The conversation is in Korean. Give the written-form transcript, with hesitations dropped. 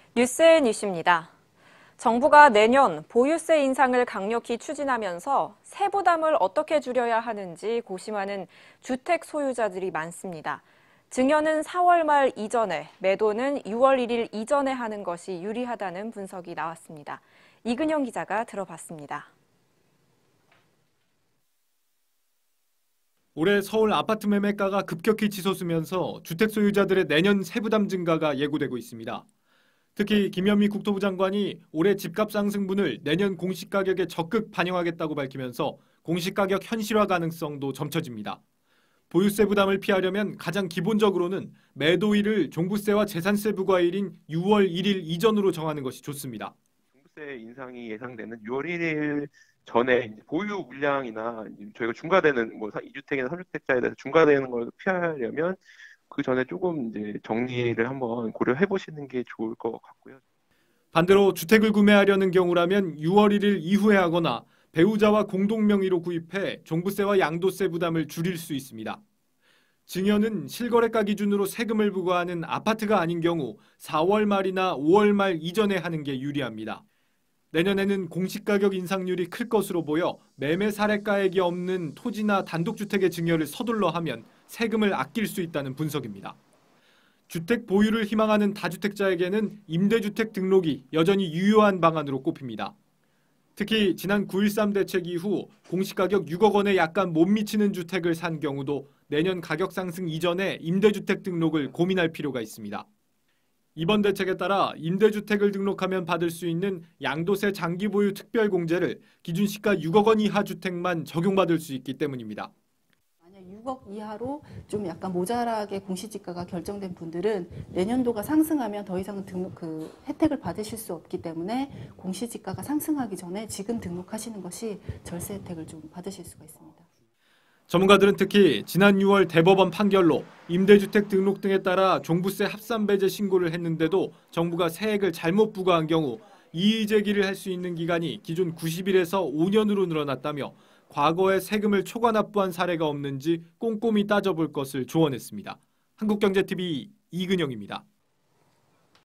뉴스엔 이슈입니다. 정부가 내년 보유세 인상을 강력히 추진하면서 세부담을 어떻게 줄여야 하는지 고심하는 주택 소유자들이 많습니다. 증여는 4월 말 이전에, 매도는 6월 1일 이전에 하는 것이 유리하다는 분석이 나왔습니다. 이근영 기자가 들어봤습니다. 올해 서울 아파트 매매가가 급격히 치솟으면서 주택 소유자들의 내년 세부담 증가가 예고되고 있습니다. 특히 김현미 국토부 장관이 올해 집값 상승분을 내년 공시가격에 적극 반영하겠다고 밝히면서 공시가격 현실화 가능성도 점쳐집니다. 보유세 부담을 피하려면 가장 기본적으로는 매도일을 종부세와 재산세 부과일인 6월 1일 이전으로 정하는 것이 좋습니다. 종부세 인상이 예상되는 6월 1일 전에 이제 보유 물량이나 저희가 중과되는 2주택이나 3주택자에 대해서 중과되는 걸 피하려면 그 전에 조금 이제 정리를 한번 고려해 보시는 게 좋을 것 같고요. 반대로 주택을 구매하려는 경우라면 6월 1일 이후에 하거나 배우자와 공동 명의로 구입해 종부세와 양도세 부담을 줄일 수 있습니다. 증여는 실거래가 기준으로 세금을 부과하는 아파트가 아닌 경우 4월 말이나 5월 말 이전에 하는 게 유리합니다. 내년에는 공시가격 인상률이 클 것으로 보여 매매 사례가액이 없는 토지나 단독주택의 증여를 서둘러 하면 세금을 아낄 수 있다는 분석입니다. 주택 보유를 희망하는 다주택자에게는 임대주택 등록이 여전히 유효한 방안으로 꼽힙니다. 특히 지난 9.13 대책 이후 공시가격 6억 원에 약간 못 미치는 주택을 산 경우도 내년 가격 상승 이전에 임대주택 등록을 고민할 필요가 있습니다. 이번 대책에 따라 임대주택을 등록하면 받을 수 있는 양도세 장기보유 특별공제를 기준시가 6억 원 이하 주택만 적용받을 수 있기 때문입니다. 만약 6억 이하로 좀 약간 모자라게 공시지가가 결정된 분들은 내년도가 상승하면 더 이상 혜택을 받으실 수 없기 때문에 공시지가가 상승하기 전에 지금 등록하시는 것이 절세 혜택을 좀 받으실 수가 있습니다. 전문가들은 특히 지난 6월 대법원 판결로 임대주택 등록 등에 따라 종부세 합산배제 신고를 했는데도 정부가 세액을 잘못 부과한 경우 이의 제기를 할 수 있는 기간이 기존 90일에서 5년으로 늘어났다며 과거에 세금을 초과 납부한 사례가 없는지 꼼꼼히 따져볼 것을 조언했습니다. 한국경제TV 이근영입니다.